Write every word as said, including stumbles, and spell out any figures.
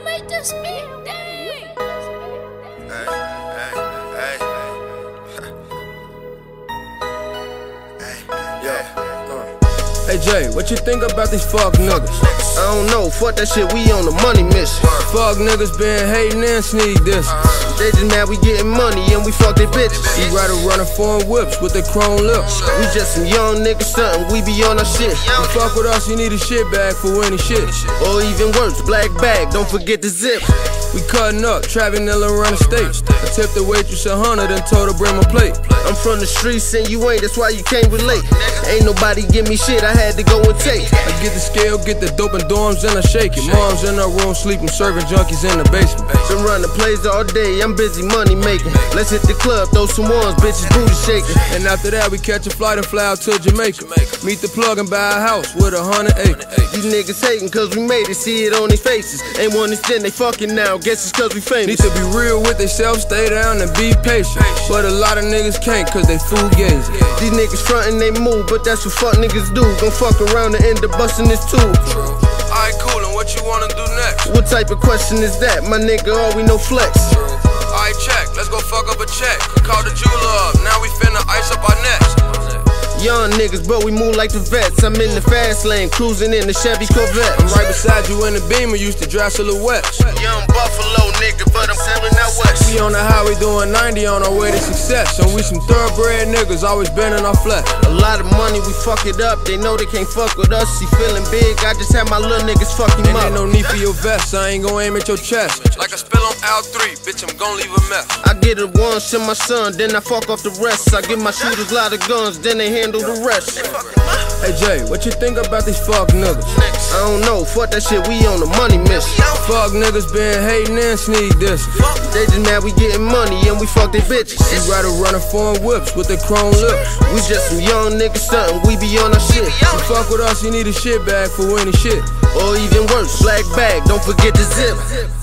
make this beat, dang. Hey, hey, hey. Hey, yeah. Uh. Hey Jay, what you think about these fuck niggas? I don't know, fuck that shit, we on the money mission. Fuck niggas been hating and sneak this. They just mad we getting money and we fuck their bitches. We rather running foreign whips with the chrome lips. We just some young niggas stuntin', we be on our shit. You fuck with us, you need a shit bag for any shit. Or even worse, black bag, don't forget the zip. We cutting up, trapping Nilla around the state. I tipped the waitress a hundred and told her bring my plate. I'm from the streets and you ain't, that's why you can't relate. Ain't nobody give me shit, I had to go and take. I get the scale, get the dope in dorms and I shake it. Mom's in her room sleeping, serving junkies in the basement. Been running plays all day, I'm busy money making. Let's hit the club, throw some ones, bitches booty shaking. And after that we catch a flight and fly out to Jamaica. Meet the plug and buy a house with a hundred acres. These niggas hating cause we made it, see it on their faces. Ain't one instant, they fucking now, guess it's cause we famous. Need to be real with themselves, stay down and be patient. But a lot of niggas can't cause they fool gazing. These niggas frontin', they move, but that's what fuck niggas do. Gon' fuck around and end up bustin' this tube. Alright, cool, and what you wanna do next? What type of question is that? My nigga, all we know flex. Alright, check, let's go fuck up a check. Call the jeweler up, now we finna ice up our necks. Young niggas, but we move like the vets. I'm in the fast lane, cruising in the Chevy Corvette. I'm right beside you in the Beamer, used to drive silhouettes. Young Buffalo nigga, but I'm selling out west. We on the highway doing ninety on our way to success. And we some thoroughbred niggas, always been in our flesh. A lot of money, we fuck it up. They know they can't fuck with us. He feeling big, I just had my little niggas fuck him and up. Ain't no need for your vest, I ain't gon' aim at your chest. Like I spill on L three, bitch, I'm gon' leave a mess. I get it once to my son, then I fuck off the rest. I give my shooters a lot of guns, then they handle the rest. Hey Jay, what you think about these fuck niggas? I don't know, fuck that shit, we on the money mission. Fuck niggas been hating and sneak this. They just mad we getting money and we fuck their bitches. We rather running foreign whips with the chrome lips. We just some young niggas stuntin', we be on our shit. You fuck with us, you need a shit bag for any shit. Or even worse, black bag, don't forget the zip.